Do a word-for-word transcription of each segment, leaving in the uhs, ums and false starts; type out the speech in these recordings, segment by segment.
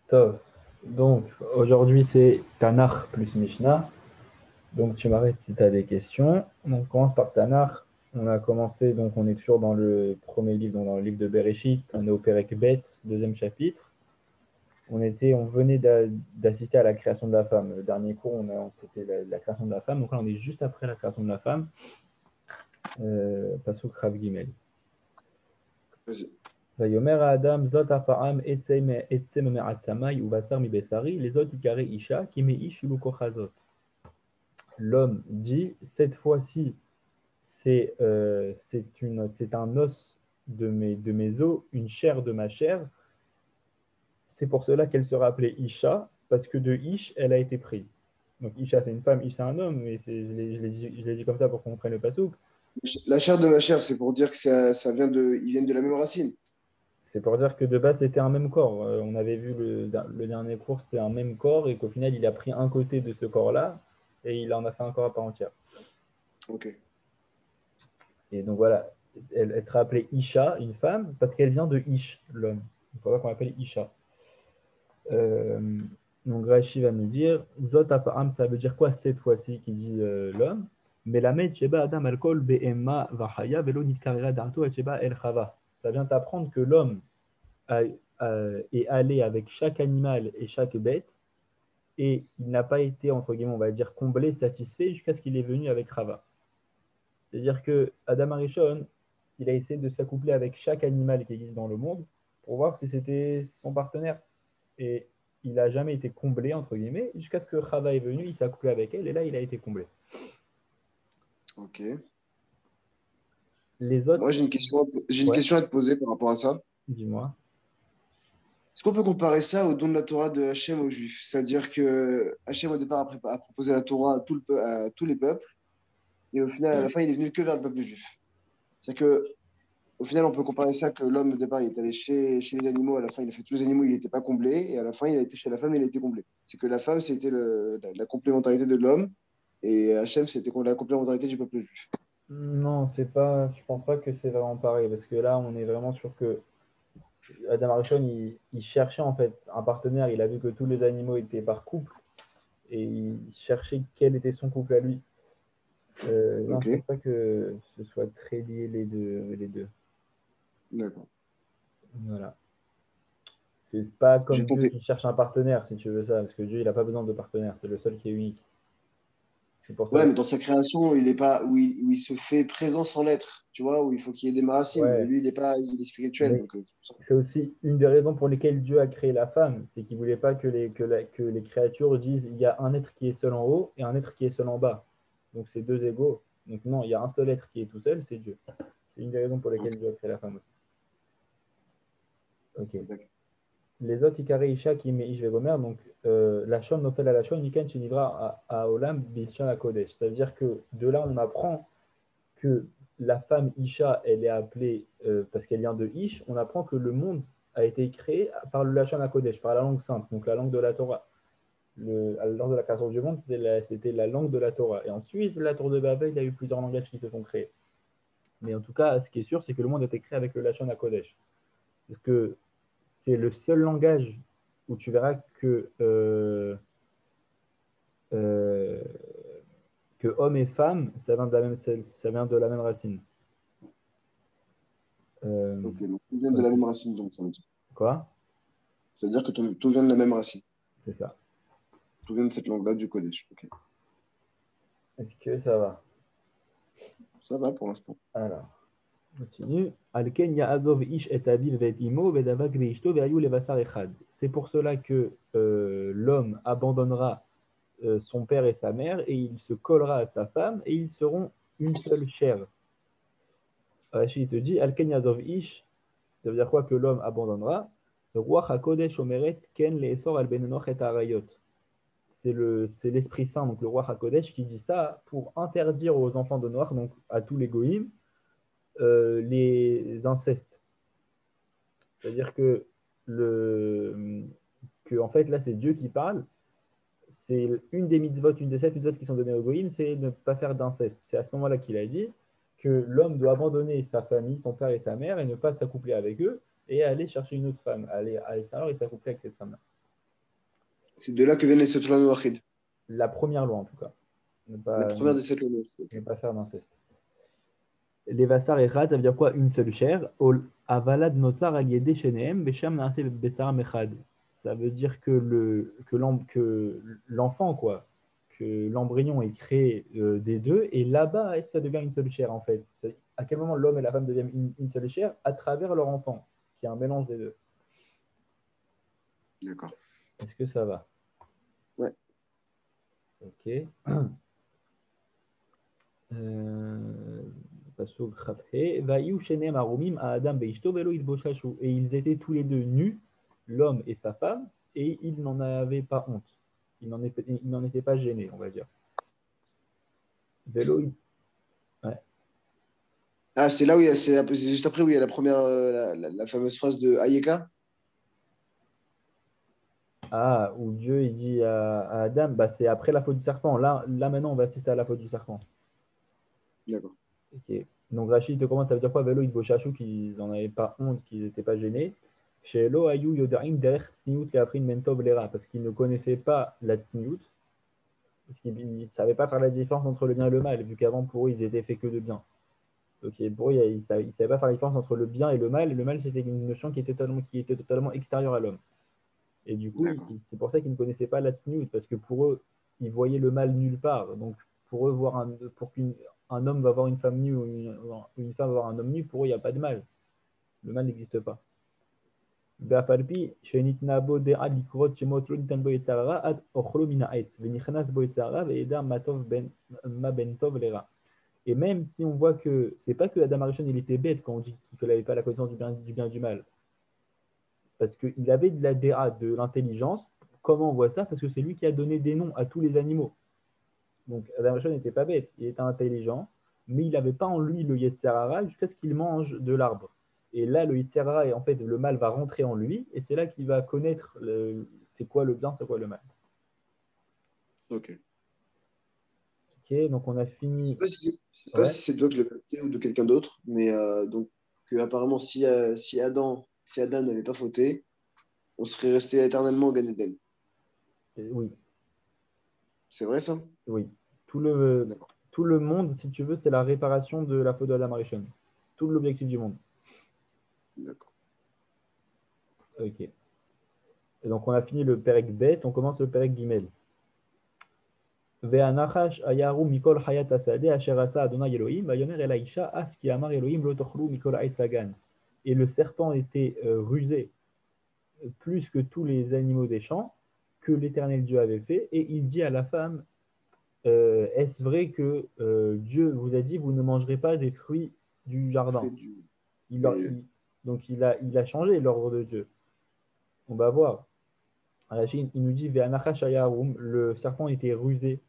Tov. Donc, aujourd'hui, c'est Tanakh plus Mishnah. Donc, tu m'arrêtes si tu as des questions. Donc, on commence par Tanakh. On a commencé, donc on est toujours dans le premier livre, donc dans le livre de Bereshit. On est au Perek Bet, deuxième chapitre. On, était, on venait d'a- d'assister à la création de la femme. Le dernier cours, on a, c'était la, la création de la femme. Donc là, on est juste après la création de la femme. Euh, Pasuk Rav Gimel. Vas-y. ויאמר האדם זאת הפעם עצם מעצמי ובשר מבשרי לזאת יקרא אישה כי מאיש יולו כוחזות. L'homme dit, cette fois-ci, c'est euh, c'est une- c'est un os de mes, de mes os, une chair de ma chair. C'est pour cela qu'elle sera appelée Isha, parce que de Ish, elle a été prise. Donc Isha, c'est une femme, Ish, c'est un homme, mais c'est- je l'ai je l'ai dit, je l'ai dit comme ça pour qu'on comprenne le pasouk. La chair de ma chair, c'est pour dire que ça, ça vient de, ils viennent de la même racine. C'est pour dire que de base, c'était un même corps. Euh, on avait vu le, le dernier cours, c'était un même corps, et qu'au final, il a pris un côté de ce corps-là, et il en a fait un corps à part entière. Ok. Et donc voilà, elle, elle sera appelée Isha, une femme, parce qu'elle vient de Ish, l'homme. C'est pour ça qu'on l'appelle Isha. Euh, donc Rashi va nous dire, Zot apa'am, ça veut dire quoi cette fois-ci qui dit euh, l'homme? Melamed sheba adam alkol be'emma vahaya velo nitkarera darto et sheba el chava. Ça vient t'apprendre que l'homme a- a- est allé avec chaque animal et chaque bête et il n'a pas été, entre guillemets, on va dire, comblé, satisfait jusqu'à ce qu'il est venu avec Rava. C'est-à-dire que Adam Arishon, il a essayé de s'accoupler avec chaque animal qui existe dans le monde pour voir si c'était son partenaire. Et il n'a jamais été comblé, entre guillemets, jusqu'à ce que Chava est venu, il s'est accouplé avec elle, et là, il a été comblé. Ok. Les autres, Moi, j'ai une question, à te- j'ai une ouais, question à te poser par rapport à ça. dis-moi. Est-ce qu'on peut comparer ça au don de la Torah de Hachem aux Juifs? C'est-à-dire que Hachem, au départ, a, prépa- a proposé la Torah à, tout le peu- à tous les peuples, et au final, à la fin, il est venu que vers le peuple juif. C'est-à-dire que, au final, on peut comparer ça que l'homme, au départ, il est allé chez, chez les animaux, à la fin, il a fait tous les animaux, il n'était pas comblé, et à la fin, il a été chez la femme, il a été comblé. C'est que la femme, c'était le- la, la complémentarité de l'homme, et Hachem, c'était la complémentarité du peuple juif. Non, c'est pas, je pense pas que c'est vraiment pareil, parce que là, on est vraiment sûr que Adam Arishon, il, il cherchait en fait un partenaire, il a vu que tous les animaux étaient par couple, et il cherchait quel était son couple à lui. Euh, non, Ok, je pense pas que ce soit très lié les deux. Les deux. d'accord. Voilà. C'est pas J'ai comme Dieu tenté. qui cherche un partenaire, si tu veux ça, parce que Dieu, il n'a pas besoin de partenaire, c'est le seul qui est unique. C'est pour Ouais, cela. mais dans sa création, il est pas où il, où il se fait présent sans l'être, tu vois, où il faut qu'il y ait des racines. Mais Ouais, lui, il est pas, il est spirituel, mais donc euh, c'est pour ça. c'est aussi une des raisons pour lesquelles Dieu a créé la femme, c'est qu'il ne voulait pas que les, que, la- que les créatures disent il y a un être qui est seul en haut et un être qui est seul en bas. Donc c'est deux égaux. Donc non, il y a un seul être qui est tout seul, c'est Dieu. C'est une des raisons pour Ok, lesquelles Dieu a créé la femme aussi. Ok. d'accord. Les autres Ikare Isha qui me Ish Vegomer, donc euh, la Shon Nofel à la Shon, Nikan Shinivra à à Olam Bilshan à Kodesh. C'est-à-dire que de là, on apprend que la femme Isha, elle est appelée, euh, parce qu'elle vient de Ish, on apprend que le monde a été créé par le Lachon HaKodesh, par la langue sainte, donc la langue de la Torah. Le, lors de la création du monde, c'était la, c'était la langue de la Torah. Et ensuite, la tour de Babel, il y a eu plusieurs langages qui se sont créés. Mais en tout cas, ce qui est sûr, c'est que le monde a été créé avec le Lachon HaKodesh. Parce que c'est le seul langage où tu verras que, euh, euh, que homme et femme, ça vient de la même, ça vient de la même racine. Euh, Ok, donc tout vient de la ok. même racine, donc ça veut dire. Quoi? C'est-à-dire que tout, tout vient de la même racine. C'est ça. Tout vient de cette langue-là, du Kodesh. Ok, Est-ce que ça va? ça va pour l'instant. Alors, continue. Alken ya'azov ish et aviv ve'et imo ve'davak ve'ishto ve'ayu levasar echad. C'est pour cela que euh, l'homme abandonnera euh, son père et sa mère et il se collera à sa femme et ils seront une seule chair. Rachid te dit Alken ya'azov ish, ça veut dire quoi que l'homme abandonnera? Ruach hakodesh omeret ken le'esor al benenoch et arayot. C'est le, c'est l'Esprit Saint, donc le roi Hakodesh, qui dit ça pour interdire aux enfants de Noir, donc à tous les goïms, euh, les incestes. C'est-à-dire que, le, que, en fait, là, c'est Dieu qui parle. C'est une des mitzvot, une des sept mitzvot qui sont données aux goïms, c'est de ne pas faire d'inceste. C'est à ce moment-là qu'il a dit que l'homme doit abandonner sa famille, son père et sa mère, et ne pas s'accoupler avec eux, et aller chercher une autre femme, aller à l'extérieur et s'accoupler avec cette femme-là. C'est de là que viennent les sept lois Noachid. La première loi, en tout cas. Ne La pas, première ne, des sept lois Noachid. ne Okay. pas faire d'inceste. Les vassar echad, ça veut dire quoi? Une seule chair. Ol avalad notzar al yedei shenehem besham naase besar mechad. Ça veut dire que le que l'en- que l'enfant, quoi, que l'embryon est créé euh, des deux, et là-bas, ça devient une seule chair, en fait. C'est- À quel moment l'homme et la femme deviennent une, une seule chair? À travers leur enfant, qui est un mélange des deux. D'accord. Est-ce que ça va? Ouais. Ok. Euh, Pasuk Chafhe, Vayu shenem arumim à Adam beishto velo itboshashu. Et ils étaient tous les deux nus, l'homme et sa femme, et ils n'en avaient pas honte. Ils n'en étaient, ils n'en étaient pas gênés, on va dire. Velo, it- ouais. Ah, c'est là où il y a, c'est c'est juste après où il y a la première, euh, la, la- la fameuse phrase de Ayeka. Ah, où Dieu il dit à, à Adam, bah, c'est après la faute du serpent. Là, là maintenant, on va assister à la faute du serpent. D'accord. Ok. Donc Rachid te commence, ça veut dire quoi? Velo itboshashu, qu'ils n'en avaient pas honte, qu'ils n'étaient pas gênés. Chez Elo ayu yodaim derech tsniout leafrin mentov lera, parce qu'ils ne connaissaient pas la tsniout, parce qu'ils ne savaient pas faire la différence entre le bien et le mal, vu qu'avant, pour eux, ils étaient faits que de bien. Donc pour eux, ils ne savaient, savaient pas faire la différence entre le bien et le mal. Et le mal, c'était une notion qui était totalement, qui était totalement extérieure à l'homme. Et du coup, D'accord. c'est pour ça qu'ils ne connaissaient pas la tsniout, parce que pour eux, ils voyaient le mal nulle part. Donc pour eux, voir un, pour qu'un homme va voir une femme nue ou une, ou une femme va voir un homme nu, pour eux, il n'y a pas de mal. Le mal n'existe pas. ואף על פי שניתנה בו דעה לקרות שמות לא ניתן בו יצר הרע עד אוכלו מן העץ ונכנס בו יצר הרע וידע מה טוב בין, מה בין טוב לרע. Et même si on voit que c'est pas que Adam Arishon il était bête quand on dit qu'il n'avait pas la connaissance du bien, du bien et du mal, parce qu'il avait de la déa, de l'intelligence. Comment on voit ça? Parce que c'est lui qui a donné des noms à tous les animaux. Donc Adam Arishon n'était pas bête, il était intelligent, mais il n'avait pas en lui le Yetzer Hara jusqu'à ce qu'il mange de l'arbre. Et là, le Yetzer Hara, et en fait, le mal va rentrer en lui, et c'est là qu'il va connaître le, c'est quoi le bien, c'est quoi le mal. Ok. Ok, donc on a Je sais fini. pas si c'est, je sais pas Ouais. si c'est toi que je l'ai fait ou de quelqu'un d'autre, mais euh, donc que apparemment si, euh, si Adam, si Adam n'avait pas fauté, on serait resté éternellement au Gan Eden. Et oui, C'est vrai ça? oui. Tout le, D'accord. tout le monde, si tu veux, c'est la réparation de la faute de Adam Arishon. Tout l'objectif du monde. D'accord. Ok. Et donc on a fini le Perek Bet, on commence le Perek Gimel. והנחש היערו מכל חיית השדה אשר עשה אדוני אלוהים, ויאמר אל האישה אף כי אמר אלוהים לא תאכלו מכל עץ הגן. Et le serpent était euh, rusé plus que tous les animaux des champs que l'Éternel Dieu avait fait, et il dit à la femme, euh, est-ce vrai que euh, Dieu vous a dit, vous ne mangerez pas des fruits du jardin? Fait du... il, Et, il, Donc il a, il a changé l'ordre de Dieu. On va voir. Rachid, il nous dit, le serpent était rusé.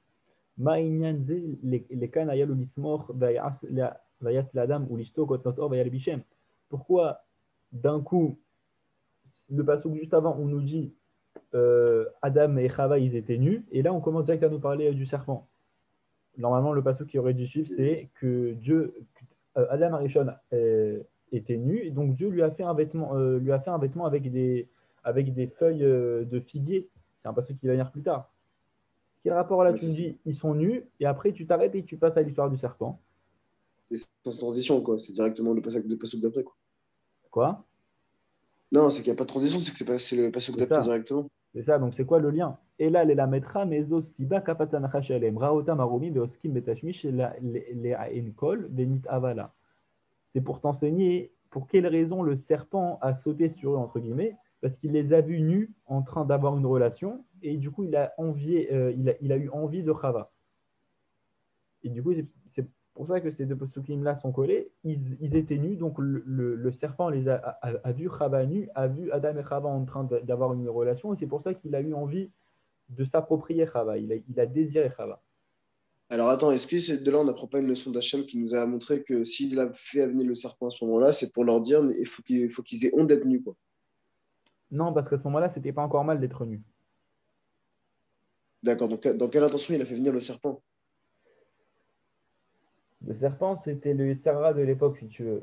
Pourquoi d'un coup, le passage juste avant, on nous dit euh, Adam et Chava, ils étaient nus, et là on commence direct à nous parler euh, du serpent. Normalement, le passage qui aurait dû suivre, et... c'est que Dieu, euh, Adam Arishon euh, était nu, et donc Dieu lui a fait un vêtement, euh, lui a fait un vêtement avec des, avec des feuilles euh, de figuier. C'est un passage qui va venir plus tard. Quel rapport là, Ouais, tu c'est me ça. dis, ils sont nus, et après tu t'arrêtes et tu passes à l'histoire du serpent. C'est sans transition, quoi. C'est directement le passage, le passage d'après, quoi. Quoi? Non, c'est qu'il n'y a pas de transition, c'est que c'est pas, c'est le passage C'est d'après ça. directement. C'est ça, donc c'est quoi le lien? Et là, les la metra, mezo siba kapatanacha shalem, raota marumi beoskim betashmish les aenkol benit avala. C'est pour t'enseigner pour quelle raison le serpent a sauté sur eux, entre guillemets, parce qu'il les a vus nus en train d'avoir une relation, et du coup, il a, envié, euh, il a, il a eu envie de Chava. Et du coup, c'est pour ça que ces deux posukim-là sont collés. Ils, ils, étaient nus, donc le, le, le serpent les a, a, a vu Chava nus, a vu Adam et Chava en train d'avoir une relation, et c'est pour ça qu'il a eu envie de s'approprier Chava. Il a, il a désiré Chava. Alors attends, est-ce que de là on n'apprend pas une leçon d'Hachem qui nous a montré que s'il a fait venir le serpent à ce moment-là, c'est pour leur dire il faut qu'ils faut qu'ils aient honte d'être nus, quoi. Non, parce qu'à ce moment-là, c'était pas encore mal d'être nu. D'accord, donc dans quelle intention il a fait venir le serpent? Le serpent, c'était le Yetzirah de l'époque, si tu veux.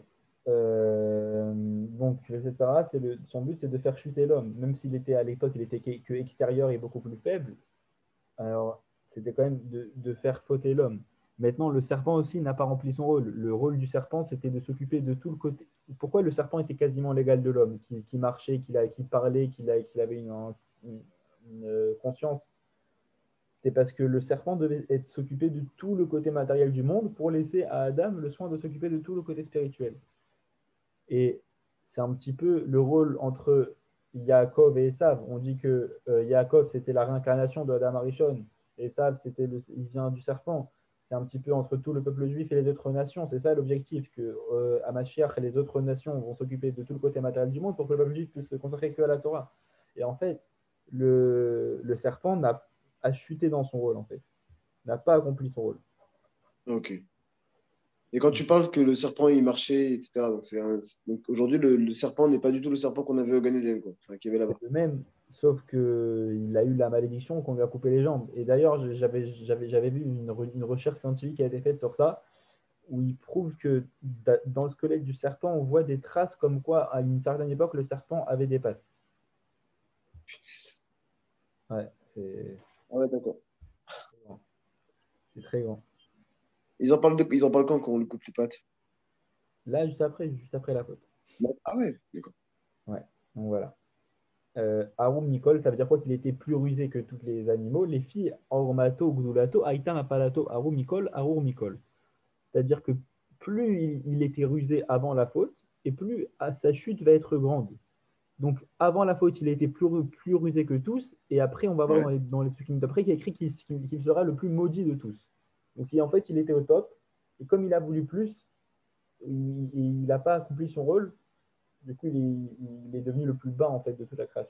Euh, donc, et cetera, c'est le, son but, c'est de faire chuter l'homme. Même s'il était à l'époque, il était que, que extérieur et beaucoup plus faible. Alors, c'était quand même de, de faire fauter l'homme. Maintenant, le serpent aussi n'a pas rempli son rôle. Le rôle du serpent, c'était de s'occuper de tout le côté. Pourquoi le serpent était quasiment l'égal de l'homme, qui, qui marchait, qui, qui parlait, qui, qui avait une, une, une conscience? C'était parce que le serpent devait être s'occuper de tout le côté matériel du monde pour laisser à Adam le soin de s'occuper de tout le côté spirituel. Et c'est un petit peu le rôle entre Yaakov et Esav. On dit que euh, Yaakov, c'était la réincarnation de Adam Arishon. Et Esav, c'était le, il vient du serpent. C'est un petit peu entre tout le peuple juif et les autres nations. C'est ça l'objectif, que euh, à Mashiach, les autres nations vont s'occuper de tout le côté matériel du monde pour que le peuple juif puisse se consacrer que à la Torah. Et en fait, le, le serpent n'a, a chuté dans son rôle, en fait. N'a pas accompli son rôle. Ok. Et quand tu parles que le serpent, il marchait, et cetera. Donc, c'est un- donc aujourd'hui, le, le serpent n'est pas du tout le serpent qu'on avait au Gan Eden, quoi. Enfin, qu'il y avait là-bas. C'est le même, sauf qu'il a eu la malédiction qu'on lui a coupé les jambes. Et d'ailleurs, j'avais, j'avais, j'avais vu une, une recherche scientifique qui a été faite sur ça, où il prouve que dans le squelette du serpent, on voit des traces comme quoi, à une certaine époque, le serpent avait des pattes. Ouais, c'est Ah ouais, d'accord. très grand. C'est très grand. Ils en parlent de, ils en parlent quand, quand on lui coupe les pattes? Là, juste après, juste après la faute. Non. Ah ouais, d'accord. Ouais, donc voilà. Euh, Arum Nicole, ça veut dire quoi? Qu'il était plus rusé que tous les animaux. Les filles, Ormato, Gdulato, Aïtam Apalato, Arum Nicole, Arum Nicole. C'est-à-dire que plus il, il était rusé avant la faute, et plus à sa chute va être grande. Donc avant la faute, il a été plus, plus rusé que tous, et après, on va voir Ouais. dans les, dans les psukim d'après qu'il y a écrit qu'il qu'il sera le plus maudit de tous. Donc en fait, il était au top, et comme il a voulu plus, il n'a pas accompli son rôle, du coup, il est, il est devenu le plus bas en fait de toute la création.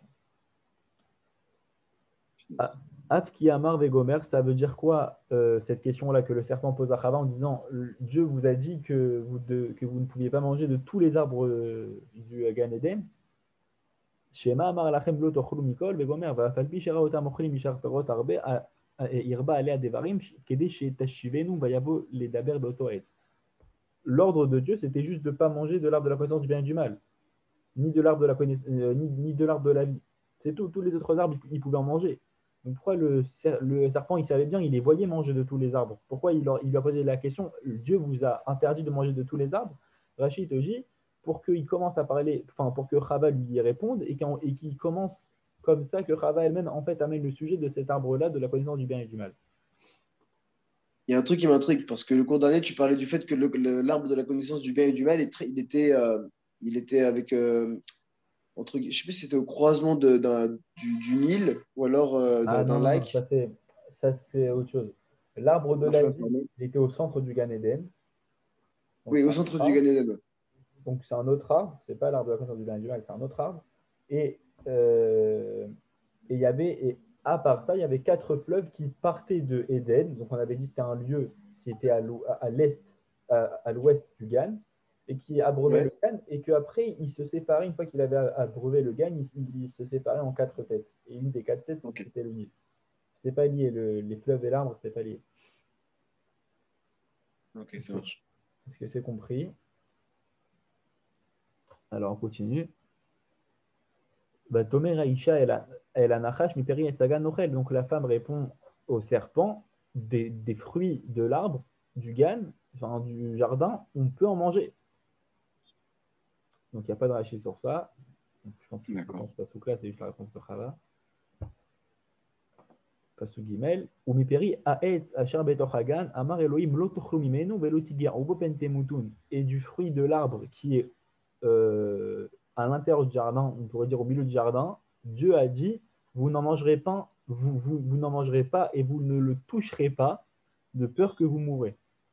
Ah, Afki Amar Vegomer, ça veut dire quoi euh, cette question-là que le serpent pose à Chava en disant Dieu vous a dit que vous, de, que vous ne pouviez pas manger de tous les arbres euh, du Gan Eden. Shema Amar Lachem Lo Tochlu Mikol Vegomer Vafalpi Shera Otam Ochlim Mishar Perot Arbe Irba Alea Devarim Kede Shetashivenu Vayavo Ledaber Beoto Etz. L'ordre de Dieu, c'était juste de ne pas manger de l'arbre de la connaissance du bien et du mal, ni de l'arbre de la connaissance, euh, ni, ni de l'arbre de la vie. C'est tout. Tous les autres arbres, ils pouvaient en manger. Donc pourquoi le, le serpent, il savait bien, il les voyait manger de tous les arbres. Pourquoi il, leur, il lui a posé la question, Dieu vous a interdit de manger de tous les arbres? Rachid te dit, pour qu'il commence à parler, enfin pour que Chava lui réponde et qu'il et qu'il commence comme ça, que Chava elle-même en fait amène le sujet de cet arbre-là, de la connaissance du bien et du mal. Il y a un truc qui m'intrigue, parce que le cours d'année, tu parlais du fait que le- le- l'arbre de la connaissance du bien et du mal, est très- il, était, euh, il était avec, euh, entre, je sais plus si c'était au croisement de, d'un- du, du Nil ou alors euh, Ah d'un non, d'un non, non, ça lac, c'est, ça c'est autre chose. L'arbre de d'un la fleuve, vie, pardon. il était au centre du Gan Eden. Donc Oui, c'est au un centre autre du arbre. Gan Eden. Ouais. Donc c'est un autre arbre, c'est pas l'arbre de la connaissance du bien et du mal, c'est un autre arbre. Et euh, et il y avait, et à part ça, il y avait quatre fleuves qui partaient de Éden. Donc on avait dit que c'était un lieu qui était à l'est, à, à l'ouest du Gan, et qui abreuvait Ouais, le Gan, et qu'après il se séparait, une fois qu'il avait abreuvé le Gan, il, il, se séparait en quatre têtes. Et une des quatre têtes, ok, c'était le Nil. C'est pas lié, le, les fleuves et l'arbre, c'est pas lié. ok, ça Est-ce que marche. est-ce que c'est compris? Alors on continue. Bah, Tomer Aïcha, elle a, elle a Nachash, mi peri et Sagan Nochel. Donc la femme répond au serpent des, des fruits de l'arbre, du gan, enfin du jardin, on peut en manger. Donc il n'y a pas de rachis sur ça. Donc, je pense que c'est D'accord. bon, ce pasouk là, c'est juste la réponse de Chava. Pasouk Gimel. Ou mi peri aetz asher betochagan, amar Elohim lo tochlu mimenu velo tigia ubo pentemutun. Et du fruit de l'arbre qui est euh, à l'intérieur du jardin, on pourrait dire au milieu du jardin, Dieu a dit, vous n'en mangerez pas, vous, vous, vous n'en mangerez pas et vous ne le toucherez pas, de peur que vous mourrez.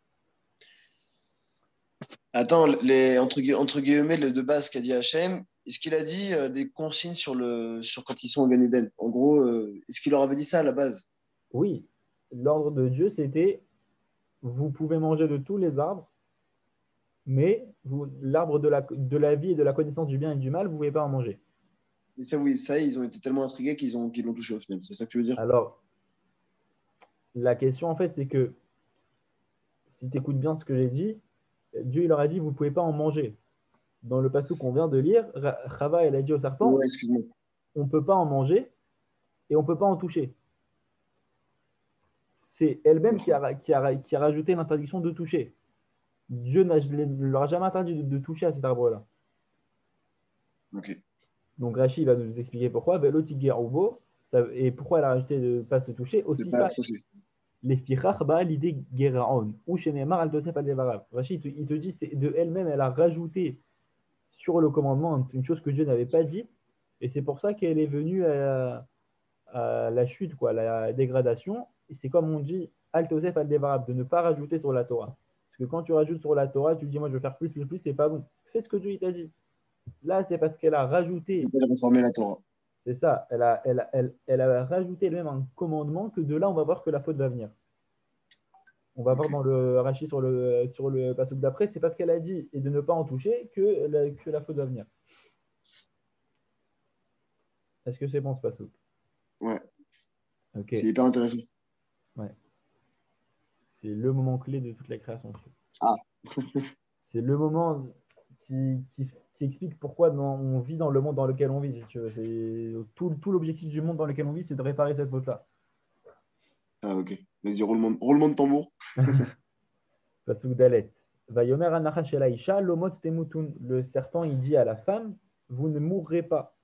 Attends, les, entre, gui- entre guillemets, le de base qu'a dit Hachem, est-ce qu'il a dit euh, des consignes sur, le, sur quand ils sont au Gan Eden? En gros, euh, est-ce qu'il leur avait dit ça à la base? Oui, l'ordre de Dieu, c'était, vous pouvez manger de tous les arbres, mais vous, l'arbre de la, de la vie et de la connaissance du bien et du mal, vous ne pouvez pas en manger. Et ça, oui, ça, ils ont été tellement intrigués qu'ils ont, qu'ils l'ont touché au final. C'est ça que tu veux dire? Alors, la question, en fait, c'est que si tu écoutes bien ce que j'ai dit, Dieu il leur a dit, vous ne pouvez pas en manger. dans le passage qu'on vient de lire, Chava, elle a dit au serpent, Ouais, excuse-moi. on ne peut pas en manger et on ne peut pas en toucher. C'est elle-même qui a, qui, a, qui a rajouté l'interdiction de toucher. Dieu ne leur a jamais interdit de, de toucher à cet arbre-là. Ok. Donc Rachid va nous expliquer pourquoi. Et pourquoi elle a rajouté de ne pas se toucher. De Aussi, pas faucher. les fichach ba l'idée Geraon. Ou chez Neymar, al Tosef al Devarav. Rachid, il te dit, c'est de elle-même, elle a rajouté sur le commandement une chose que Dieu n'avait pas dit. Et c'est pour ça qu'elle est venue à, à la chute, quoi, à la dégradation. Et c'est comme on dit, al Tosef al Devarav, de ne pas rajouter sur la Torah. Parce que quand tu rajoutes sur la Torah, tu dis, moi je veux faire plus, plus, plus, c'est pas bon. Fais ce que Dieu t'a dit. Là, c'est parce qu'elle a rajouté. Elle a réformé la Torah. C'est ça. Elle a, elle, a, elle, elle a rajouté elle-même un commandement que de là, on va voir que la faute va venir. On va okay. voir dans le Rachi sur le, sur le passage d'après, c'est parce qu'elle a dit et de ne pas en toucher que la, que la faute va venir. Est-ce que c'est bon ce passage? Ouais. Okay. C'est hyper intéressant. Ouais. C'est le moment clé de toute la création. Ah. C'est le moment qui, qui, qui explique pourquoi dans, on vit dans le monde dans lequel on vit. Si tu veux. C'est, tout, tout l'objectif du monde dans lequel on vit, c'est de réparer cette faute-là. Ah, ok. Vas-y, roulement, roulement de tambour. Pasuk Dalet. Vayomer anachash el aisha lomot temutun. Le serpent, il dit à la femme, vous ne mourrez pas.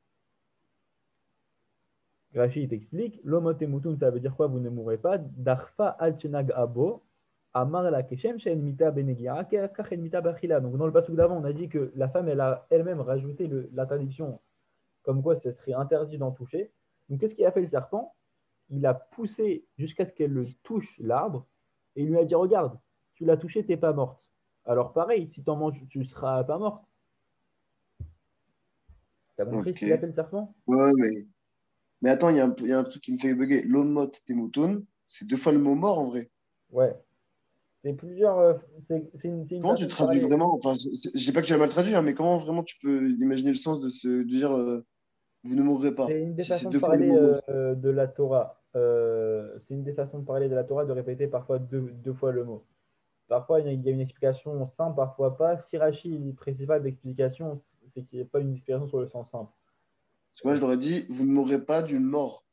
Rashi, il t'explique, lomot temutun, ça veut dire quoi, vous ne mourrez pas? Darfa al chenag abo, amar la keshem shen mita benegira, kachen mita bachila. Donc dans le pasuk d'avant, on a dit que la femme, elle a elle-même rajouté le, l'interdiction, comme quoi ce serait interdit d'en toucher. Donc qu'est-ce qu'il a fait le serpent? Il a poussé jusqu'à ce qu'elle le touche l'arbre, et il lui a dit, regarde, tu l'as touché, tu n'es pas morte. Alors pareil, si tu en manges, tu ne seras pas morte. Tu as compris okay. Ce qu'il a fait le serpent? Ouais, mais... mais attends, il y, y a un truc qui me fait bugger. Lomot temutun, c'est deux fois le mot mort en vrai. Ouais. C'est plusieurs. Euh, c'est, c'est une, c'est une comment tu traduis vraiment? Enfin, je ne dis pas que tu as mal traduit, hein, mais comment vraiment tu peux imaginer le sens de se dire euh, vous ne mourrez pas? C'est une des si façons c'est deux de parler fois le mot euh, de la Torah. Euh, c'est une des façons de parler de la Torah de répéter parfois deux, deux fois le mot. Parfois, il y a une explication simple, parfois pas. Si Rashi ne précise pas d'explication, c'est qu'il n'y a pas une explication sur le sens simple. Parce que moi, je leur ai dit, vous ne mourrez pas d'une mort.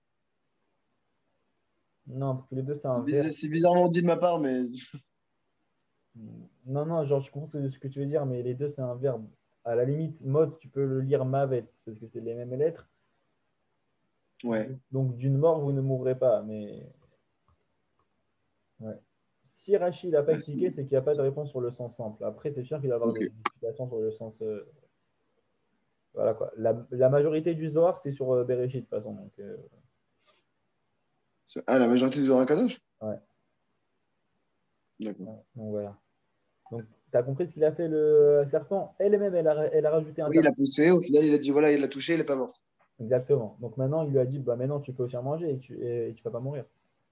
Non, parce que les deux, c'est un c'est, verbe. Bizarre, c'est bizarrement dit de ma part, mais... Non, non, genre, je comprends ce que tu veux dire, mais les deux, c'est un verbe. À la limite, mode, tu peux le lire mavet, parce que c'est les mêmes lettres. Ouais. Donc, d'une mort, vous ne mourrez pas, mais... Ouais. Si Rachid n'a pas ah, expliqué, c'est, c'est qu'il n'y a pas de réponse sur le sens simple. Après, c'est sûr qu'il va y avoir okay. des explications sur le sens... Euh... Voilà, quoi. La, la majorité du Zohar, c'est sur euh, Bereshit, de toute façon. Donc, euh... Ah, la majorité du Zohar Kadosh? Ouais. D'accord. Ouais, donc, voilà. Donc, tu as compris ce qu'il a fait, le serpent? Elle-même, elle a, elle a rajouté un... Oui, il a poussé. Au final, il a dit, voilà, il l'a touché, il n'est pas mort. Exactement. Donc, maintenant, il lui a dit, bah, maintenant, tu peux aussi en manger et tu ne vas pas mourir.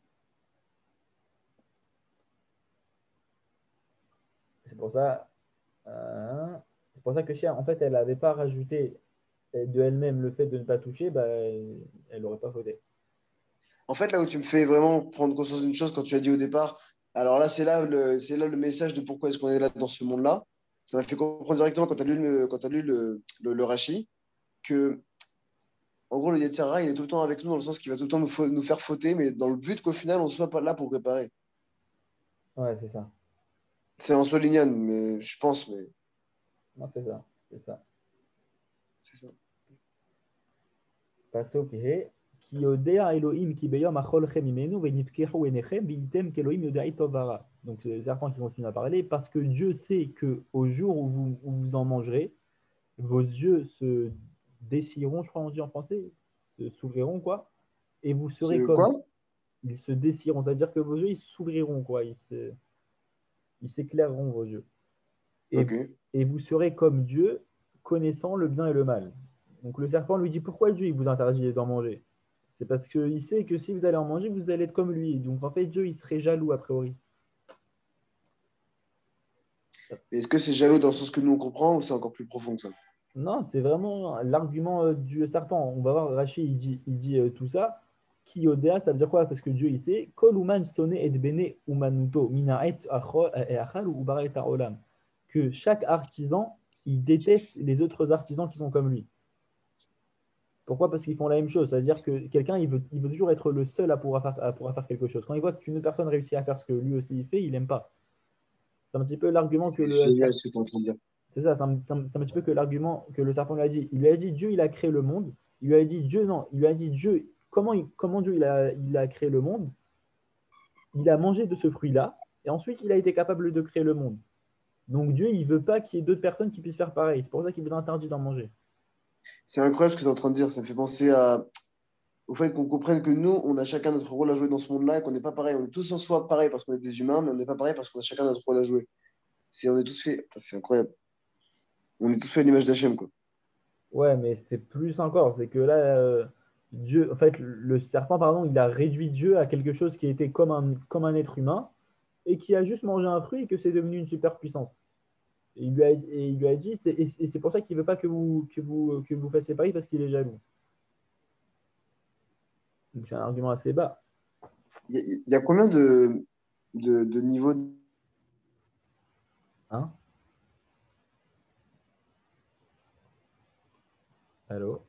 C'est pour ça... Euh... C'est pour ça que si, en fait, elle n'avait pas rajouté de elle-même le fait de ne pas toucher, bah, elle n'aurait pas fauté. En fait, là où tu me fais vraiment prendre conscience d'une chose quand tu as dit au départ, alors là, c'est là le, c'est là le message de pourquoi est-ce qu'on est là dans ce monde-là. Ça m'a fait comprendre directement quand tu as lu le, quand tu as lu le, le, le Rashi que, en gros, le Yetzer Hara, il est tout le temps avec nous dans le sens qu'il va tout le temps nous, nous faire fauter, mais dans le but qu'au final, on ne soit pas là pour réparer. Ouais, c'est ça. C'est en Solignan, mais je pense, mais. Non, c'est ça. C'est ça. C'est ça. Passez au pire. Qui odea Elohim qui beyom acholchem imenu venitkehu enechem vitem qu'Elohim yodei tovara. Donc, c'est les serpents qui continuent à parler parce que Dieu sait que au jour où vous, où vous en mangerez, vos yeux se dessilleront, je crois on dit en français, se s'ouvriront, quoi, et vous serez c'est comme. Quoi ils se dessilleront, c'est-à-dire que vos yeux, ils s'ouvriront, quoi, ils, se, ils s'éclaireront, vos yeux. Et, okay. et vous serez comme Dieu, connaissant le bien et le mal. Donc le serpent lui dit, pourquoi Dieu il vous interdit d'en manger? C'est parce qu'il sait que si vous allez en manger, vous allez être comme lui. Donc en fait, Dieu, il serait jaloux a priori. Est-ce que c'est jaloux dans le sens que nous on comprend ou c'est encore plus profond que ça? Non, c'est vraiment l'argument euh, du serpent. On va voir, Rachid, il dit, il dit euh, tout ça. Qui odea, ça veut dire quoi? Parce que Dieu, il sait. Kol uman sonne et bene umanuto minaetz achal ou baret olam. que chaque artisan, il déteste les autres artisans qui sont comme lui. Pourquoi? Parce qu'ils font la même chose. C'est-à-dire que quelqu'un, il veut, il veut toujours être le seul à pouvoir, faire, à pouvoir faire quelque chose. Quand il voit qu'une personne réussit à faire ce que lui aussi il fait, il n'aime pas. C'est un petit peu l'argument que C'est le génial ce que tu es en train de dire. c'est ça, c'est un, c'est un- c'est un petit peu que l'argument que le serpent lui a dit. Il lui a dit Dieu, il a créé le monde. Il lui a dit Dieu, non. Il lui a dit Dieu, comment, il- comment Dieu il a, il a créé le monde? Il a mangé de ce fruit-là et ensuite il a été capable de créer le monde. Donc Dieu, il ne veut pas qu'il y ait d'autres personnes qui puissent faire pareil. C'est pour ça qu'il vous interdit d'en manger. C'est incroyable ce que tu es en train de dire. Ça me fait penser à, au fait qu'on comprenne que nous, on a chacun notre rôle à jouer dans ce monde-là et qu'on n'est pas pareil. On est tous en soi pareil parce qu'on est des humains, mais on n'est pas pareil parce qu'on a chacun notre rôle à jouer. C'est, on est tous fait. Putain, c'est incroyable. On est tous fait à l'image d'Hachem, quoi. Ouais, mais c'est plus encore. C'est que là, euh, Dieu, en fait, le serpent, pardon, il a réduit Dieu à quelque chose qui était comme un, comme un être humain et qui a juste mangé un fruit et que c'est devenu une superpuissance. Et il lui a, et il lui a dit, c'est, et c'est pour ça qu'il ne veut pas que vous, que vous, que vous fassiez pareil parce qu'il est jaloux. Donc c'est un argument assez bas. Il y, a- il y a combien de, de, de niveaux Hein? Allô?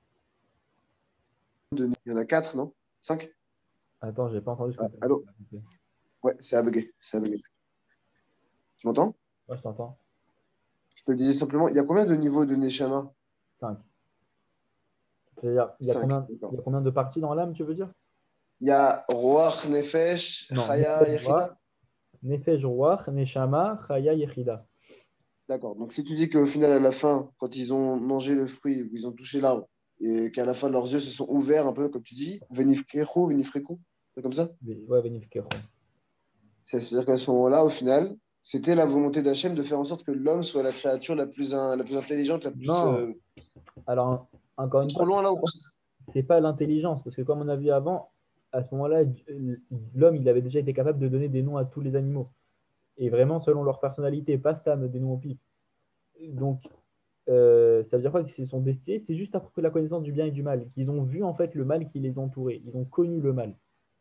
de... Il y en a quatre, non? Cinq? Attends, j'ai pas entendu ce que Ah, tu as allô? dit. Ouais, c'est à bugger. C'est à bugger. Tu m'entends? Moi, je t'entends. Je te disais simplement, il y a combien de niveaux de Neshama? Cinq. C'est-à-dire, il y a Cinq. combien, il D'accord. y a combien de parties dans l'âme, tu veux dire? Il y a Roach, Nefesh, Non, Chaya, Nefesh Ruach, Yechida. Nefesh Ruach, Neshama, Chaya, Yechida. D'accord. Donc, si tu dis qu'au final, à la fin, quand ils ont mangé le fruit, ou ils ont touché l'arbre, et qu'à la fin, leurs yeux se sont ouverts un peu, comme tu dis, Venifkechu, Venifreku, c'est comme ça? Ouais, Benifkero. C'est-à-dire qu'à ce moment-là, au final, c'était la volonté d'Hachem de faire en sorte que l'homme soit la créature la plus, in- la plus intelligente, la plus. Non, euh, alors, encore une Trop fois, loin là ou pas? c'est pas l'intelligence, parce que comme on a vu avant, à ce moment-là, l'homme, il avait déjà été capable de donner des noms à tous les animaux. Et vraiment, selon leur personnalité, pas Stam, des noms au pif. Donc, euh, ça veut dire quoi qu'ils se sont destinés? C'est juste après la connaissance du bien et du mal, qu'ils ont vu en fait le mal qui les entourait. Ils ont connu le mal.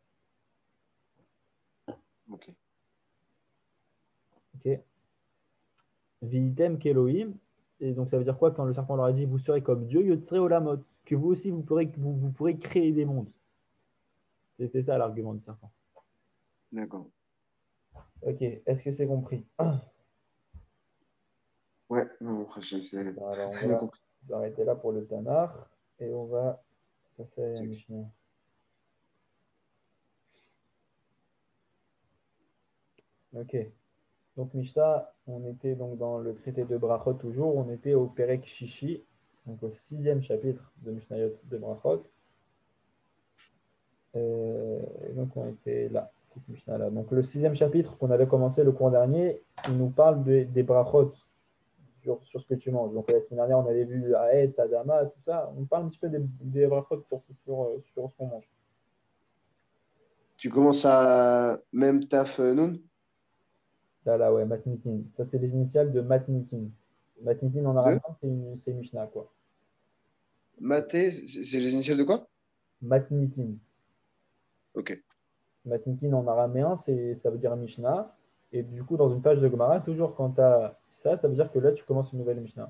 Ok. Ok. Vitem Kelohim. Et donc, ça veut dire quoi quand le serpent leur a dit vous serez comme Dieu, Yotzre Olamot, que vous aussi vous pourrez, vous, vous pourrez créer des mondes. C'était ça l'argument du serpent. D'accord. Ok, est-ce que c'est compris? Ouais, non, Hachem, c'est Alors, on c'est bien va compris. s'arrêter là pour le Tanar et on va passer à la C'est- Mishnah. Ok. Donc, Mishnah, on était donc dans le traité de Brachot toujours, on était au Perek Shishi, donc au sixième chapitre de Mishnayot de Brachot. Euh, et donc, on était là, cette Mishnah-là. Donc, le sixième chapitre qu'on avait commencé le cours dernier, il nous parle de- des Brachot sur, sur ce que tu manges. Donc, la semaine dernière, on avait vu Aed, Sadama, tout ça. On parle un petit peu des, des Brachot sur, sur, sur ce qu'on mange. Tu commences à même taf euh, Nun? Là, là, ouais, Matnitin. Ça, c'est les initiales de Matnitin. Matnitin en Deux? araméen, c'est une, c'est une Mishnah, quoi. Maté, c'est c'est les initiales de quoi? Matnitin. Ok. Matnitin en araméen, c'est, ça veut dire Mishnah. Et du coup, dans une page de Gemara, toujours quand tu as ça, ça veut dire que là, tu commences une nouvelle Mishnah.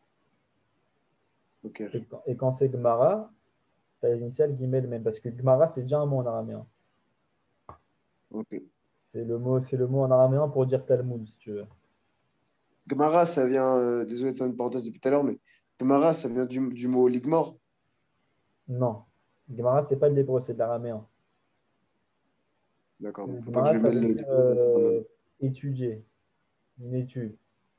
Ok. Et quand, et quand c'est Gemara, tu as l'initiale Gimel même, parce que Gemara, c'est déjà un mot en araméen. Ok. C'est le mot, c'est le mot en araméen pour dire Talmud, si tu veux. Gemara, ça vient. euh, désolé de faire une parenthèse depuis tout à l'heure, mais Gemara, ça vient du, du mot ligmor. Non. Gemara, c'est pas de l'hébreu, c'est de l'araméen. D'accord. Le Donc, faut pas que Gemara, je ça mêle veut le dire ligmor. euh, étudier, une étude.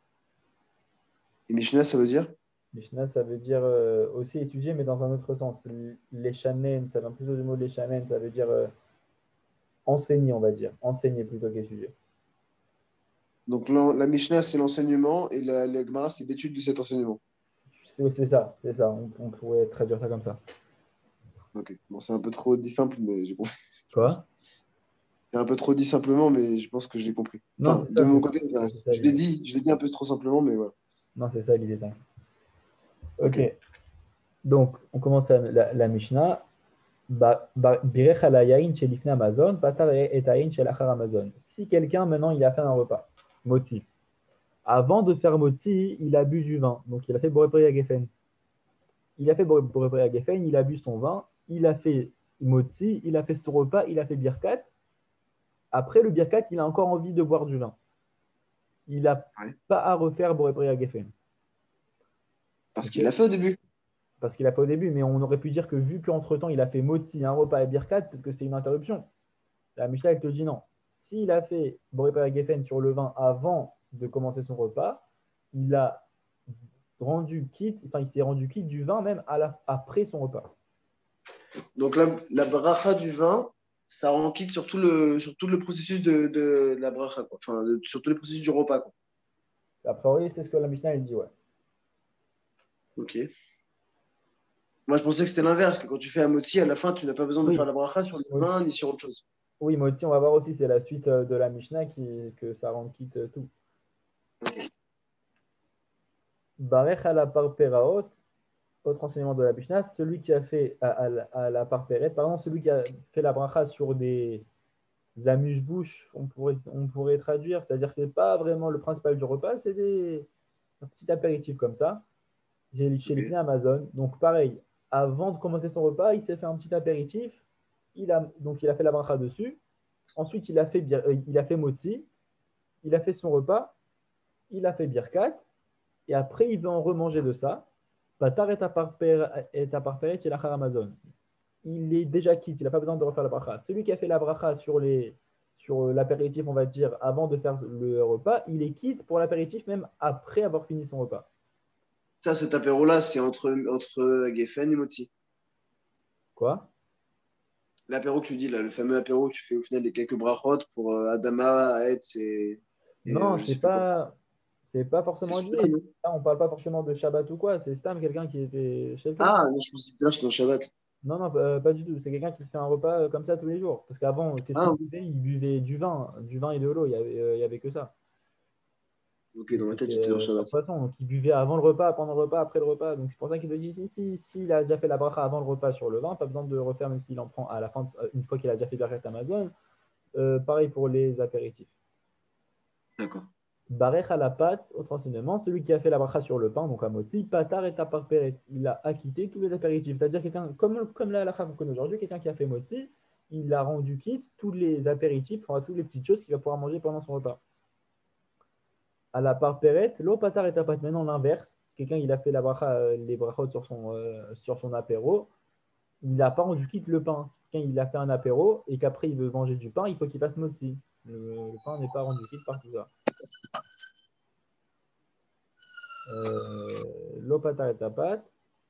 Et Mishnah, ça veut dire? Mishnah, ça veut dire euh, aussi étudier, mais dans un autre sens. L'échanen, ça vient plutôt du mot l'échanen, ça veut dire euh, enseigner, on va dire. Enseigner plutôt qu'étudier. Donc, l'en- la Mishnah, c'est l'enseignement et la, la Gemara, c'est l'étude de cet enseignement. C'est c'est ça, c'est ça. On, on pourrait traduire ça comme ça. Ok. Bon, c'est un peu trop dit simple, mais j'ai compris. Je pense. Quoi? C'est un peu trop dit simplement, mais je pense que j'ai compris. Non, Enfin, c'est de ça, mon c'est côté, ça, voilà, c'est ça je l'ai l'idée. dit, je l'ai dit un peu trop simplement, mais voilà. Non, c'est ça l'idée. ça. Ok. Ok. Donc, on commence la, la, la Mishnah. Ba- ba- Birech ala yain shelifnei Amazon, patar et ayin shelachar Amazon. Si quelqu'un, maintenant, il a fait un repas, moti, Avant de faire Motzi, il a bu du vin. Donc, il a fait Boré Geffen. Il a fait Boré Geffen, il a bu son vin, il a fait Motzi, il a fait son repas, il a fait Birkat. Après le Birkat, il a encore envie de boire du vin. Il n'a Ouais. pas à refaire Boré Geffen. Parce qu'il Okay. l'a fait au début. Parce qu'il n'a pas au début, mais on aurait pu dire que vu qu'entre-temps, il a fait Motzi, un repas et Birkat, peut-être que c'est une interruption. La Mishnah, elle te dit non. S'il a fait Boré Geffen sur le vin avant de commencer son repas, il a rendu quitte, enfin, il s'est rendu quitte du vin même à la, après son repas. Donc la, la bracha du vin, ça rend quitte sur tout le, sur tout le processus de, de la bracha, quoi. Enfin, de, sur tous les processus du repas, quoi. A priori, c'est ce que la Mishnah, elle dit, ouais. Ok. Moi, je pensais que c'était l'inverse, que quand tu fais un moti, à la fin, tu n'as pas besoin de faire Oui, la bracha sur le Motzi, vin ni sur autre chose. oui, Motzi, on va voir aussi, c'est la suite de la Mishnah qui, que ça rend quitte tout. Barech à la parperaot, autre enseignement de la Mishnah, celui qui a fait à, à, à la parperet, par exemple, celui qui a fait la bracha sur des amuse-bouches, on pourrait, on pourrait traduire, c'est-à-dire que ce n'est pas vraiment le principal du repas, c'est des un petit apéritif comme ça. J'ai chez les Ok. clients Amazon. Donc pareil, avant de commencer son repas, il s'est fait un petit apéritif. Il a, donc il a fait la bracha dessus. Ensuite, il a fait, euh, il a fait motzi. Il a fait son repas. Il a fait birkat. Et après, il veut en remanger de ça. Batar est à parperet et la Amazon. Il est déjà quitte. Il n'a pas besoin de refaire la bracha. Celui qui a fait la bracha sur les sur l'apéritif, on va dire, avant de faire le repas, il est quitte pour l'apéritif même après avoir fini son repas. Ça, cet apéro-là, c'est entre, entre Geffen et moti. Quoi? L'apéro que tu dis, là, le fameux apéro où tu fais au final les quelques brachot pour euh, Adama, Aetz et, et euh, Non, je c'est sais plus quoi. pas, c'est pas C'est forcément celui-là, lié. non? Là, on parle pas forcément de Shabbat ou quoi. C'est Stam, quelqu'un qui était chez quelqu'un. Ah, non, je pensais que c'était là, j'étais dans Shabbat. Non, non, pas, pas du tout. C'est quelqu'un qui se fait un repas euh, comme ça tous les jours. Parce qu'avant, qu'est-ce Ah, qu'il oui. buvait? Il buvait du vin, du vin et de l'eau. Il y avait, euh, il y avait que ça. Ok, Et dans ma tête, c'était j'étais dans euh, sans Shabbat. poisson. Donc, il buvait avant le repas, pendant le repas, après le repas. Donc, c'est pour ça qu'il te dit si, si, s'il a déjà fait la bracha avant le repas sur le vin, pas besoin de refaire, même s'il en prend à la fin, de- une fois qu'il a déjà fait Birkat Amazon. Euh, pareil pour les apéritifs. D'accord. Barech à la pâte, autre enseignement, celui qui a fait la bracha sur le pain, donc à motzi, patar et taparperet. Il a acquitté tous les apéritifs. C'est-à-dire quelqu'un, comme, comme la halakha qu'on connaît aujourd'hui, quelqu'un qui a fait motzi, il a rendu quitte tous les apéritifs, enfin toutes les petites choses qu'il va pouvoir manger pendant son repas. À la parperet, l'eau patar et tapat. Maintenant l'inverse, quelqu'un il a fait la bracha, euh, les brachot sur son, euh, sur son apéro, il n'a pas rendu quitte le pain. Quelqu'un il a fait un apéro et qu'après il veut manger du pain, il faut qu'il fasse motzi. Le, le pain n'est pas rendu quitte par tout ça. Euh, l'eau patar et tapat.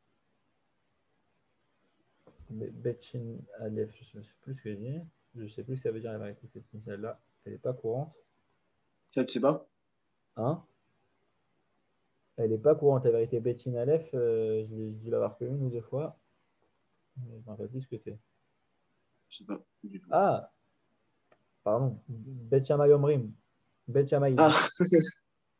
Betchin Aleph, je ne sais plus ce que je dis. Je ne sais plus ce que ça veut dire la vérité, cette initiale-là. Elle n'est pas courante. Ça, tu sais pas? Hein? Elle n'est pas courante, la vérité. Betchin Aleph, euh, je l'ai dû l'avoir fait une ou deux fois. Mais je ne me rappelle plus ce que c'est. Je sais pas. Du tout. Ah, pardon. Bet Shammai Omrim. Bet Shammai Ah, dit. c'est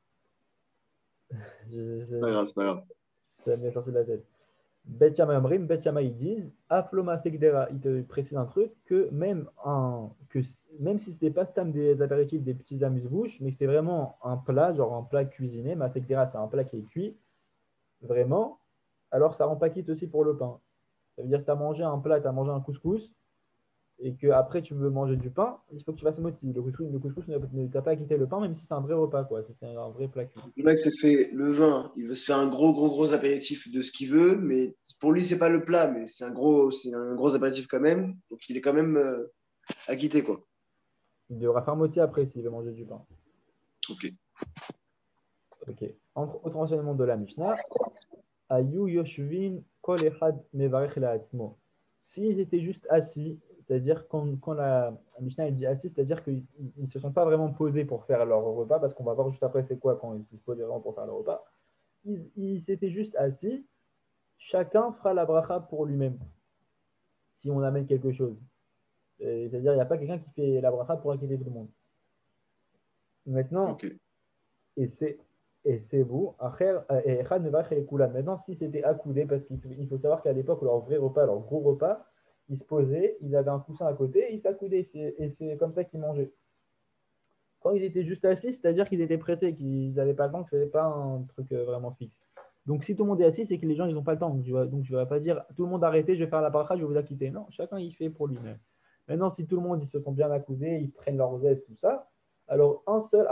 Je- pas je- grave, c'est pas grave. ça m'est sorti de la tête. Bet Shammai Omrim, Bet Shammai ils disent, Afloma Segdera, il te précise un truc, que même, un, que même si ce n'était pas stam des apéritifs, des petits amuse-bouches, mais que c'était vraiment un plat, genre un plat cuisiné, ma Segdera, c'est un plat qui est cuit, vraiment, alors ça rend pas quitte aussi pour le pain. Ça veut dire que tu as mangé un plat, tu as mangé un couscous, et que après tu veux manger du pain, il faut que tu fasses moti. Le couscous, le couscous ne ne t'a pas quitté le pain, même si c'est un vrai repas, quoi. Si c'est un vrai plat cuit. Le mec s'est fait le vin, il veut se faire un gros, gros, gros apéritif de ce qu'il veut, mais pour lui, c'est pas le plat, mais c'est un gros, c'est un gros apéritif quand même. Donc il est quand même euh, acquitté, quoi. Il devra faire moti après s'il veut manger du pain. Ok. Ok. Entre autres enseignements de la Mishnah, Ayu Yoshvin Kol Echad Mevarech La'atzmo. S'ils étaient juste assis, c'est-à-dire quand, quand la, la Mishnah elle dit assis, c'est-à-dire qu'ils ne se sont pas vraiment posés pour faire leur repas, parce qu'on va voir juste après c'est quoi quand ils se posent vraiment pour faire leur repas. Ils, ils s'étaient juste assis, chacun fera la bracha pour lui-même, si on amène quelque chose. Euh, C'est-à-dire, il n'y a pas quelqu'un qui fait la bracha pour inquiéter tout le monde. Maintenant, Ok. et c'est et c'est vous. Maintenant, si c'était accoudé, parce qu'il il faut savoir qu'à l'époque, leur vrai repas, leur gros repas, ils se posaient, ils avaient un coussin à côté, ils s'accoudaient, et c'est comme ça qu'ils mangeaient. Quand ils étaient juste assis, c'est-à-dire qu'ils étaient pressés, qu'ils n'avaient pas le temps, que ce n'était pas un truc euh, vraiment fixe. Donc, si tout le monde est assis, c'est que les gens, ils n'ont pas le temps. Donc, tu ne vas pas dire, tout le monde arrêtez, je vais faire la bracha, je vais vous acquitter. Non, chacun, il fait pour lui-même. Maintenant, si tout le monde, ils se sont bien accoudés, ils prennent leurs aises, tout ça, alors un seul,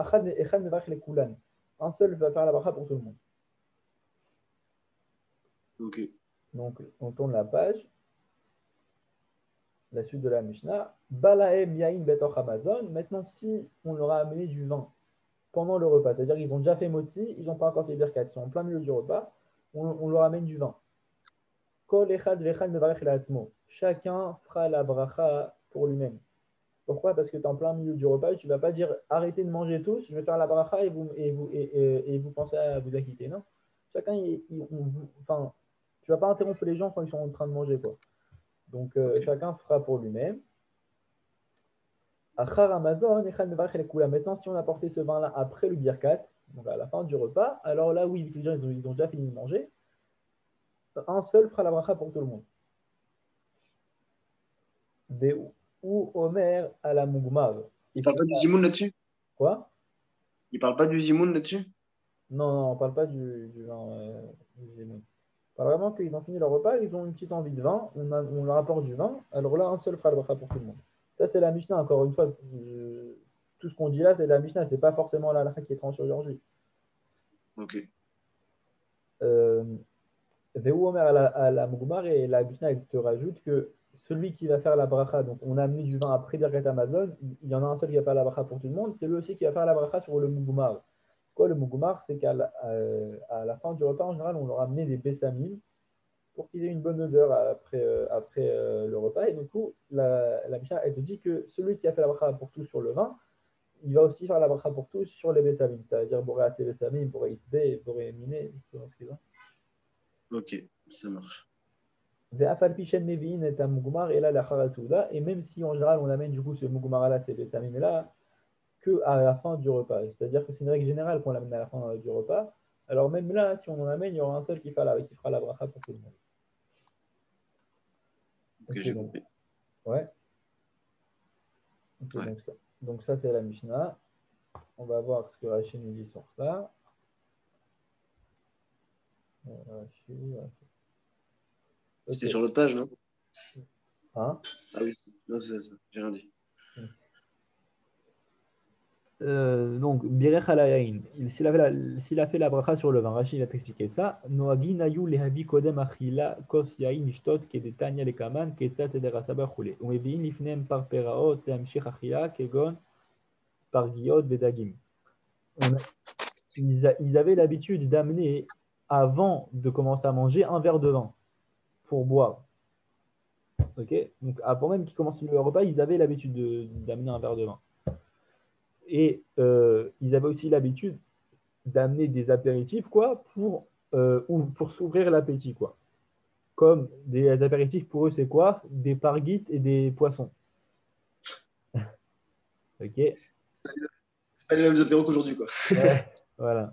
un seul va faire la bracha pour tout le monde. Ok. Donc, on tourne la page. La suite de la Mishnah. Balaem yain betoch Amazon. Maintenant, si on leur a amené du vin pendant le repas, c'est-à-dire qu'ils ont déjà fait motzi, ils n'ont pas encore fait birkat, ils sont en plein milieu du repas, on, on leur amène du vin. Kol echad vechad mevarech la'atzmo. Chacun fera la bracha pour lui-même. Pourquoi? Parce que tu es en plein milieu du repas, tu ne vas pas dire arrêtez de manger tous, je vais faire la bracha et vous, et vous, et, et, et vous pensez à vous acquitter. Non. Chacun, il, il, on, enfin, tu ne vas pas interrompre les gens quand ils sont en train de manger, quoi. Donc, euh, okay. Chacun fera pour lui-même. Maintenant, si on a porté ce vin-là après le birkat, donc à la fin du repas, alors là, oui, les gens ils ont, ils ont déjà fini de manger, un seul fera la bracha pour tout le monde. Ou Omer à la Mougmar. Il ne parle pas du zimoun là-dessus? Quoi? Il ne parle pas du zimoun là-dessus? Non, non, on ne parle pas du, du vin euh, du zimoun. On parle vraiment qu'ils ont fini leur repas, ils ont une petite envie de vin, on, a, on leur apporte du vin, alors là, un seul fera la bracha pour tout le monde. Ça, c'est la Mishnah, encore une fois. Je... Tout ce qu'on dit là, c'est la Mishnah, ce n'est pas forcément la halakha qui est tranchée aujourd'hui. Ok. Euh, Omer à la, à la Mougmar, et la Mishnah te rajoute que celui qui va faire la bracha, donc on a amené du vin après Birkat Amazon, il y en a un seul qui va faire la bracha pour tout le monde, c'est lui aussi qui va faire la bracha sur le Mougmar. Quoi le Mougmar? C'est qu'à la, euh, à la fin du repas, en général, on leur a amené des bessamim pour qu'ils aient une bonne odeur après, euh, après euh, le repas. Et du coup, la, la Mishnah, elle te dit que celui qui a fait la bracha pour tous sur le vin, il va aussi faire la bracha pour tous sur les bessamim, c'est-à-dire Boré Até Bessamim, Boré Isbe, Boré Miné, selon ce qu'ils ont. Ok, ça marche. Et là, et même si en général on amène du coup ce Mougmar là, ces bessamim là, que à la fin du repas. C'est-à-dire que c'est une règle générale qu'on l'amène à la fin du repas. Alors même là, si on en amène, il y aura un seul qui fera la, qui fera la bracha pour tout le monde. Ok, Okay, j'ai donc, compris. ouais. Okay, ouais. Donc ça, donc ça c'est la Mishnah. On va voir ce que Rachid nous dit sur ça. Rachid, Rachid. C'était Okay. sur l'autre page, non? Hein? Ah oui, non, c'est ça, j'ai rien dit. Euh, donc, Birech Alayain, s'il a, s'il a fait la bracha sur le vin, Rachid va t'expliquer ça. Noagi Nayu Lehabi Kodem Achila Kos Yain Ishtot Kedetania Lekaman Ketzat Ederasaba Chule. Umeviin Lifnem par Peraot Amshich Achila Kegon par Giot Vedagim. Ils, a, ils avaient l'habitude d'amener, avant de commencer à manger, un verre de vin pour boire. Ok. Donc, avant même qu'ils commencent le repas, ils avaient l'habitude de, d'amener un verre de vin. Et euh, ils avaient aussi l'habitude d'amener des apéritifs quoi, pour, euh, ou pour s'ouvrir l'appétit. Quoi. Comme des apéritifs, pour eux, c'est quoi? Des parguites et des poissons. Ok. C'est pas les mêmes apéros qu'aujourd'hui, quoi. Ouais, voilà.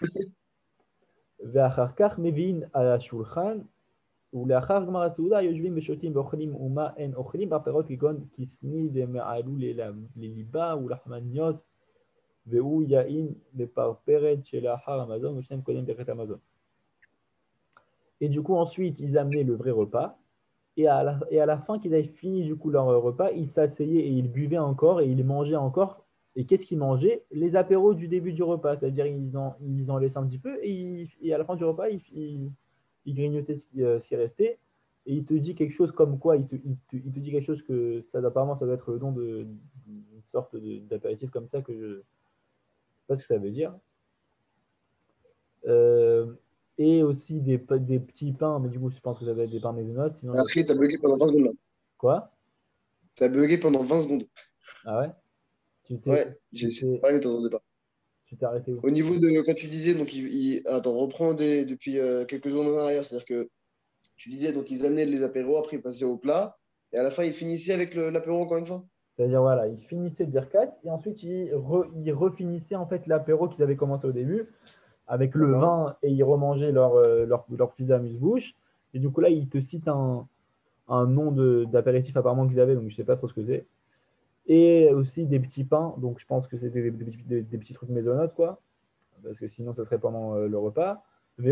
ואחר כך מביאים על השולחן, ולאחר גמר הסעודה יושבים ושותים ואוכלים ומה אין אוכלים בפירות כגון כסני ומעלו לליבה ולחמניות והוא יין בפרפרת שלאחר המזון ושניהם קודם ברכת המזון. Et du coup, ensuite, ils amenaient le vrai repas. Et à la, et à la fin qu'ils avaient fini du coup leur repas, ils s'asseyaient et ils buvaient encore et ils mangeaient encore. Et qu'est-ce qu'ils mangeaient? Les apéros du début du repas. C'est-à-dire ils en, ils en laissaient un petit peu et, ils, et à la fin du repas, ils, ils, ils grignotaient ce qui, euh, ce qui restait. Et il te dit quelque chose comme quoi? Il te, il te, il te dit quelque chose que ça, apparemment, ça doit être le nom d'une sorte d'apéritif comme ça que je ne sais pas ce que ça veut dire. Euh, et aussi des, des petits pains, mais du coup, je pense que ça va être des pains maisonnottes. Sinon, Après, t'as bugué pendant vingt secondes. Là. Quoi? T'as bugué pendant vingt secondes. Ah ouais? Tu t'es, Ouais, j'ai essayé de parler, mais t'entendais pas. Tu t'es arrêté où? Au niveau de quand tu disais, donc, il, il... attends, reprends des, depuis euh, quelques jours en arrière, c'est-à-dire que tu disais, donc, ils amenaient les apéros, après, ils passaient au plat, et à la fin, ils finissaient avec le, l'apéro encore une fois? C'est-à-dire, voilà, ils finissaient le birkat et ensuite ils, re, ils refinissaient en fait l'apéro qu'ils avaient commencé au début avec le vin et ils remangeaient leur, leur, leur pizza amuse-bouche. Et du coup, là, ils te citent un, un nom de, d'apéritif apparemment qu'ils avaient, donc je ne sais pas trop ce que c'est. Et aussi des petits pains, donc je pense que c'était des, des, des, des petits trucs maisonnotes, quoi, parce que sinon ce serait pendant euh, le repas. Il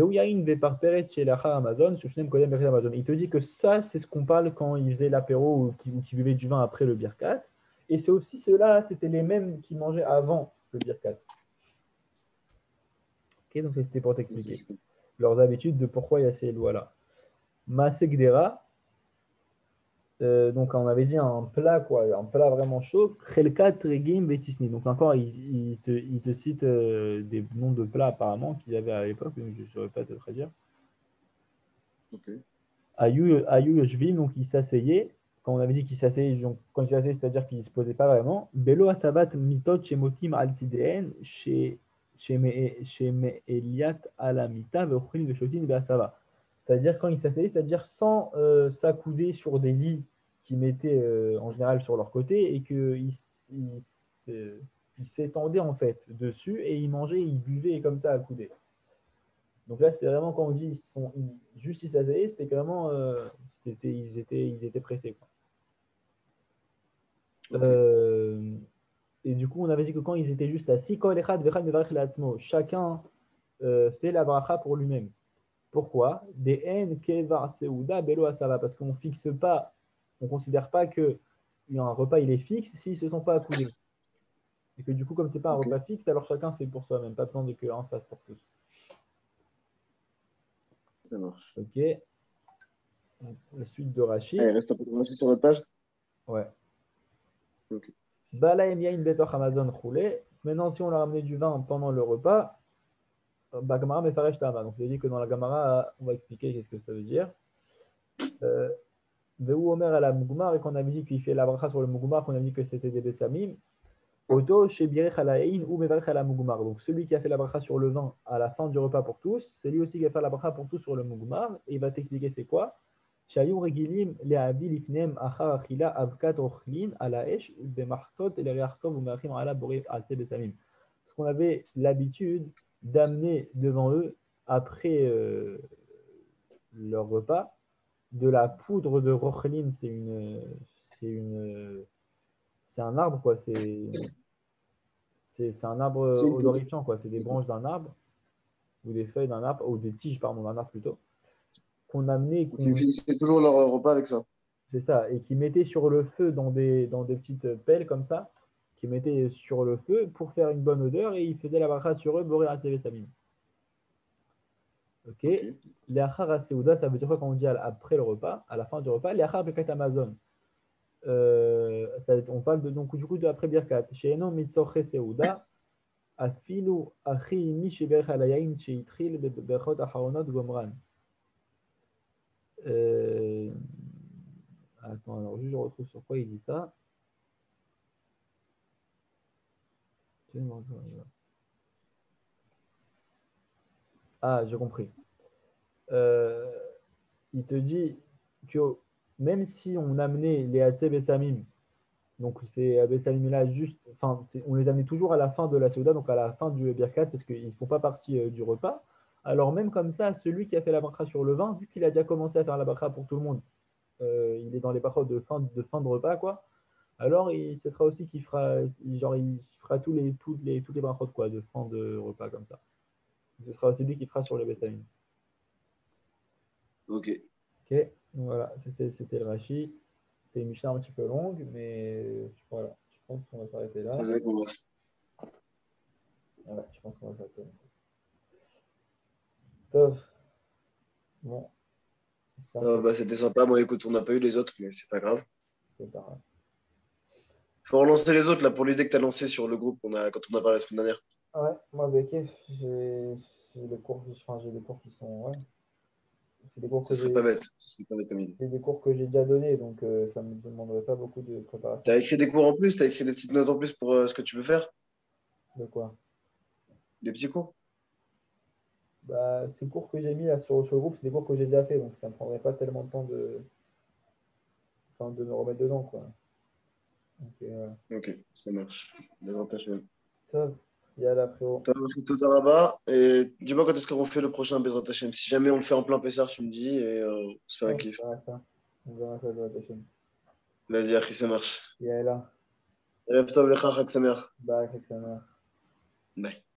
te dit que ça, c'est ce qu'on parle quand il faisait l'apéro ou qui, qui buvait du vin après le birkat. Et c'est aussi ceux-là, c'était les mêmes qui mangeaient avant le birkat. Ok, donc c'était pour t'expliquer leurs habitudes de pourquoi il y a ces lois-là. Masekdera, euh, donc on avait dit un plat, quoi, un plat vraiment chaud. Khelka, Tregim, Betisni. Donc encore, il, il, te, il te cite euh, des noms de plats apparemment qu'ils avaient à l'époque, donc je ne saurais pas te très dire. Ok. Ayou, Ayou Yoshvim, donc il s'asseyait. Quand on avait dit qu'il s'asseyait, donc, quand il s'asseyait, c'est-à-dire qu'il ne se posait pas vraiment. Belo Asabat Mitot Shemotim Altideen, chez Eliat Alamita, Vechrin Veshotin Beasava. C'est-à-dire quand il s'asseyait, c'est-à-dire sans euh, s'accouder sur des lits qui mettaient euh, en général sur leur côté et qu'ils il, s'étendaient en fait dessus et ils mangeaient, ils buvaient comme ça accoudés. Donc là, c'était vraiment quand on dit ils sont, ils, juste ils s'asseyaient, c'était vraiment euh, c'était, ils, étaient, ils étaient pressés. Quoi. Ok. Euh, et du coup, on avait dit que quand ils étaient juste assis, chacun euh, fait la bracha pour lui-même. Pourquoi? Des haines kevar seuda belo asava, parce qu'on fixe pas, on considère pas que un repas il est fixe s'ils se sont pas accoudés. Et que du coup, comme c'est pas un Ok. repas fixe, alors chacun fait pour soi-même, pas besoin de qu'un fasse pour tous. Ça marche. Ok. La suite de Allez, Rashi. reste un peu de sur notre page. Ouais. Ok. Bala emia in betoch Amazon roulé. Maintenant, si on leur a amené du vin pendant le repas, bah, Gamara mefaresh tama. Donc, je dit que dans la Gamara, on va expliquer qu'est-ce que ça veut dire. Euh, Veu Omer à la Mugmar, et qu'on avait dit qu'il fait la bracha sur le Mugmar, qu'on a dit que c'était des Bessamim. Oto chez Birech Alaïn ou Mevarech ala Mugmar. Donc, celui qui a fait la bracha sur le vin à la fin du repas pour tous, c'est lui aussi qui va faire la bracha pour tous sur le Mugmar. Et il va t'expliquer c'est quoi. Shayum regilim le'avi lifnem achar achila avkat ochlin ala esh bemartot et le'riartov ou me'achim ala borif alte besamim. Parce qu'on avait l'habitude d'amener devant eux, après euh, leur repas, de la poudre de rochlin. C'est une, c'est une, c'est un arbre, quoi. C'est, c'est, c'est un arbre C'est une poudre. odorifiant, quoi. C'est des branches d'un arbre, ou des feuilles d'un arbre, ou des tiges, pardon, d'un arbre plutôt, qu'on amenait, Donc, ils qu'on, finissaient toujours leur repas avec ça. c'est ça, et qui mettaient sur le feu dans des, dans des petites pelles comme ça, qui mettaient sur le feu pour faire une bonne odeur, et ils faisaient la bracha sur eux, boré à samim. Ok. Ok. Les achar Seouda, ça veut dire quoi quand on dit après le repas, à la fin du repas? Les achar bekat Amazon. Euh, ça, on parle de, donc du coup de après Birkat. Chez Eno mitzoche Seouda, afilu achi mi sheberch alayain sheitril bechot acharonot gomran. Euh, attends, alors juste je retrouve sur quoi il dit ça. Ah, j'ai compris. Euh, il te dit que même si on amenait les Hatzeb et Samim, donc ces Bessamim là juste, enfin, on les amenait toujours à la fin de la Seuda, donc à la fin du Birkat, parce qu'ils ne font pas partie euh, du repas. Alors même comme ça, celui qui a fait la bracha sur le vin, vu qu'il a déjà commencé à faire la bracha pour tout le monde, euh, il est dans les brachot de fin de, fin de repas, quoi. Alors il, ce sera aussi qu'il fera, genre, il fera tous les, toutes les, toutes les brachot, quoi, de fin de repas comme ça. Ce sera aussi lui qui fera sur les Bessamim. Ok. Ok, donc voilà, c'était le Rashi. C'était une Mishnah un petit peu longue, mais voilà, je pense qu'on va s'arrêter là. C'est vrai qu'on va. Ouais, je pense qu'on va s'arrêter là. Top. Bon, Ah, bah, c'était sympa. Bon, écoute, on n'a pas eu les autres, mais c'est pas grave. c'est pas grave. Faut relancer les autres là pour l'idée que tu as lancée sur le groupe qu'on a, quand on a parlé la semaine dernière. Ouais, moi, avec F, j'ai des cours, enfin, j'ai des cours qui sont, ouais, c'est des cours Ce que serait pas j'ai, bête. Ce serait pas bête comme idée. c'est des cours que j'ai déjà donnés, donc euh, ça ne me demanderait pas beaucoup de T'as préparation. écrit des cours en plus, t'as écrit des petites notes en plus pour euh, ce que tu veux faire. De quoi? Des petits cours. Bah, ces cours que j'ai mis là sur, sur le groupe, c'est des cours que j'ai déjà fait, donc ça ne me prendrait pas tellement de temps de, enfin, de me remettre dedans, quoi. Donc, euh, Ok, ça marche. Davantage. top, il y a là, frérot. T'as fait tout un rabat. Et dis-moi quand est-ce qu'on fait le prochain Bezrat Hashem. Si jamais on le fait en plein Pessar, tu me dis et euh, on se fait un Ouais, kiff. on verra ça. On verra ça de la prochaine. Vas-y, Achri, ça marche. Il y a là. Rêve-toi, Chag Sameach. Bye, Alexander. Bye.